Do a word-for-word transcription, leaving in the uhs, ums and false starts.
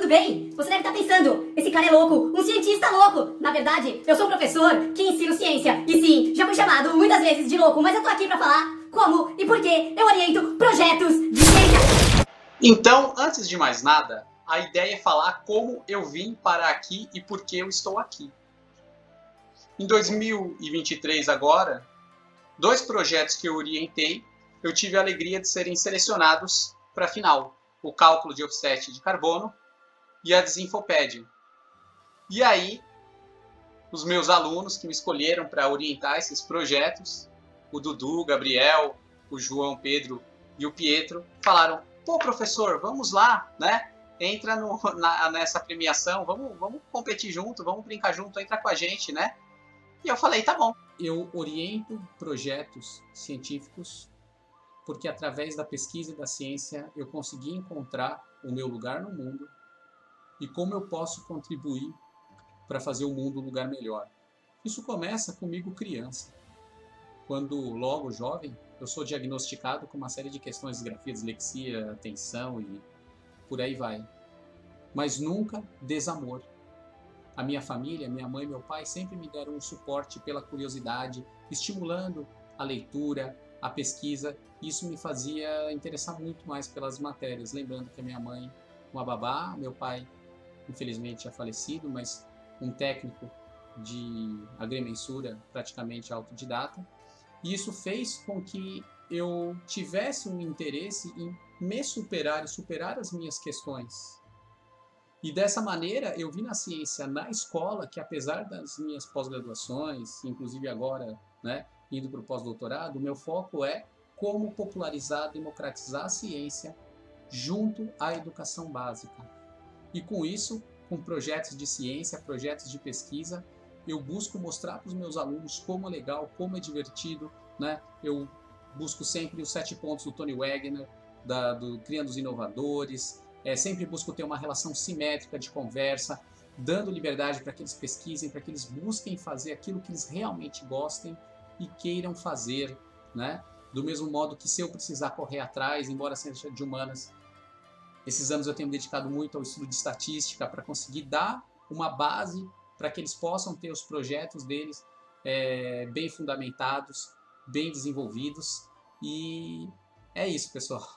tudo bem? Você deve estar pensando, esse cara é louco, um cientista louco. Na verdade, eu sou um professor que ensino ciência. E sim, já fui chamado muitas vezes de louco, mas eu tô aqui pra falar como e por que eu oriento projetos de ciência. Então, antes de mais nada, a ideia é falar como eu vim parar aqui e por que eu estou aqui. Em dois mil e vinte e três agora, dois projetos que eu orientei, eu tive a alegria de serem selecionados para a final. O cálculo de offset de carbono e a desinfopédia. E aí, os meus alunos que me escolheram para orientar esses projetos, o Dudu, o Gabriel, o João Pedro e o Pietro, falaram: pô, professor, vamos lá, né? Entra no, na, nessa premiação, vamos, vamos competir junto, vamos brincar junto, entra com a gente, né? E eu falei, tá bom. Eu oriento projetos científicos porque através da pesquisa e da ciência eu consegui encontrar o meu lugar no mundo e como eu posso contribuir para fazer o mundo um lugar melhor. Isso começa comigo criança. Quando logo jovem, eu sou diagnosticado com uma série de questões de grafia, dislexia, atenção e por aí vai. Mas nunca desamor. A minha família, minha mãe e meu pai sempre me deram um suporte pela curiosidade, estimulando a leitura, a pesquisa. Isso me fazia interessar muito mais pelas matérias. Lembrando que a minha mãe, uma babá, meu pai, infelizmente, já falecido, mas um técnico de agrimensura praticamente autodidata. E isso fez com que eu tivesse um interesse em me superar e superar as minhas questões. E dessa maneira eu vi na ciência, na escola, que apesar das minhas pós-graduações, inclusive agora, né, indo para o pós-doutorado, o meu foco é como popularizar, democratizar a ciência junto à educação básica. E com isso, com projetos de ciência, projetos de pesquisa, eu busco mostrar para os meus alunos como é legal, como é divertido, né? Eu busco sempre os sete pontos do Tony Wagner, da, do Criando os Inovadores, é, sempre busco ter uma relação simétrica de conversa, dando liberdade para que eles pesquisem, para que eles busquem fazer aquilo que eles realmente gostem e queiram fazer, né? Do mesmo modo que se eu precisar correr atrás, embora seja de humanas, esses anos eu tenho me dedicado muito ao estudo de estatística para conseguir dar uma base para que eles possam ter os projetos deles é, bem fundamentados, bem desenvolvidos. E é isso, pessoal.